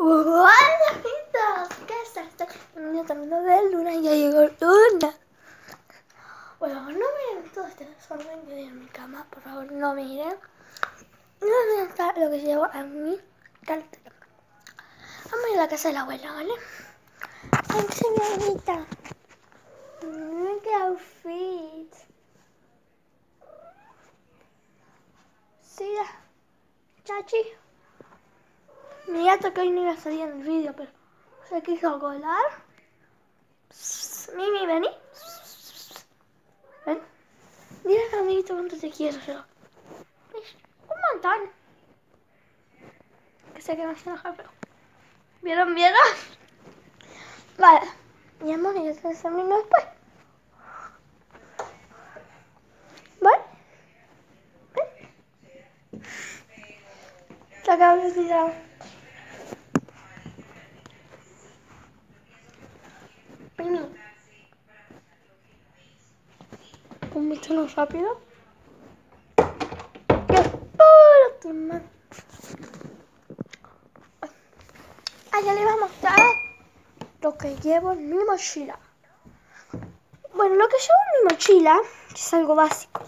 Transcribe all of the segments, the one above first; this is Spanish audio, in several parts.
Hola amiguitos, ¿qué tal? Estoy terminando de Luna y ya llegó Luna. Bueno, no miren todo este desorden que hay en mi cama, por favor, no miren. No miren lo que llevo a mi cartera. Vamos a ir a la casa de la abuela, ¿vale? ¡Ay, señorita! Miren qué outfit. Sí, chachi. Mi gato que hoy no iba a salir en el vídeo, pero se quiso colar. Mimi, vení. Ven. Mira, amiguito, cuánto te quiero yo. Un montón. Que sé que me hace enojar, pero... ¿Vieron? Vale. Mi amor, y eso es a mí después. ¿Vale? ¿Ven? Se acaba de tirar. Mimi. Un bicho rápido. ¡Qué puro tu madre! Ya le voy a mostrar lo que llevo en mi mochila. Bueno, lo que llevo en mi mochila es algo básico.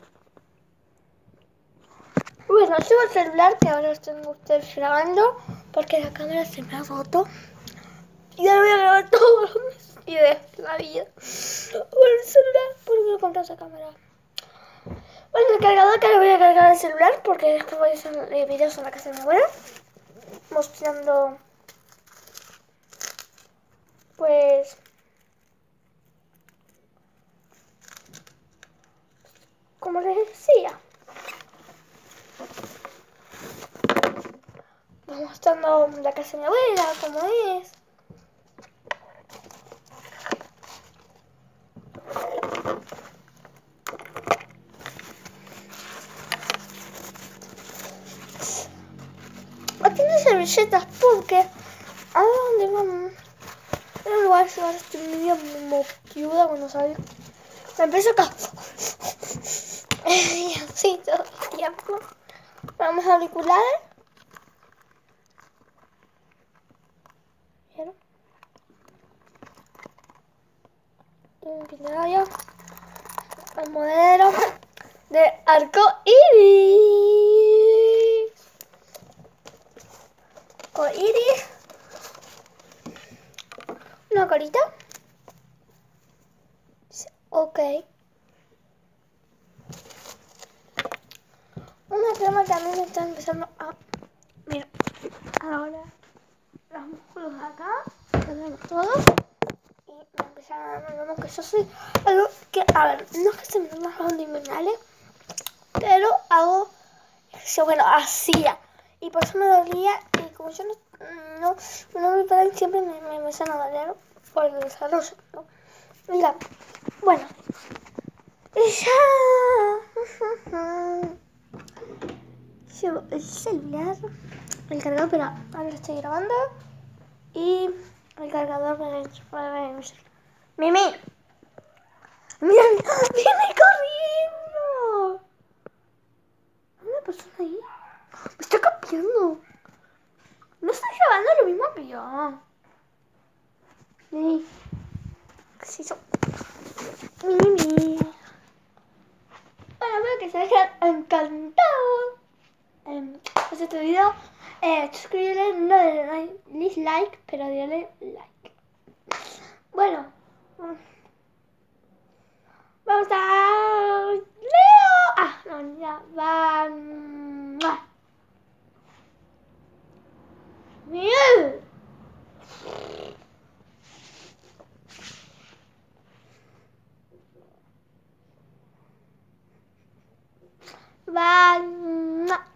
Bueno, llevo el celular que ahora tengo ustedes grabando porque la cámara se me ha roto. Y ahora voy a grabar todos mis videos de la vida por el celular porque no compré esa cámara. Bueno, el cargador que ahora voy a cargar el celular porque después voy a hacer videos en la casa de mi abuela mostrando pues como les decía, mostrando la casa de mi abuela, cómo es. Tiene servilletas porque a dónde vamos. En un lugar yo ahora estoy medio moquiuda cuando salgo. Me empiezo acá. Y así todo el tiempo. Vamos a auriculares. ¿Vieron? Un pintario. Un modelo de arco iris. Iris. Una carita. Ok. Una crema también me está empezando a... Mira, ahora los músculos de acá, tenemos todos. Y me empezaron a dar como que yo soy algo que, a ver, no es que se me den las abdominales, pero hago, yo, bueno, hacía. Y por eso me dolía. Y como yo no me paran, siempre me empiezan a doler por el desarrollo, ¿no? Mira, bueno. Y ya... Llevo el celular, el cargador, pero ahora lo estoy grabando. Y el cargador para mi celular. ¡Mimi! ¡Mira! ¡Viene corriendo! ¿Hay una persona ahí? ¡Me está copiando! No estoy grabando lo mismo que yo. Mimi. ¿Qué es eso? Mimi. Bueno, espero que se hayan encantado. Este video, suscríbete, no le dislike, pero dale like. Bueno, vamos a Leo. No, ya van. Miel. Van.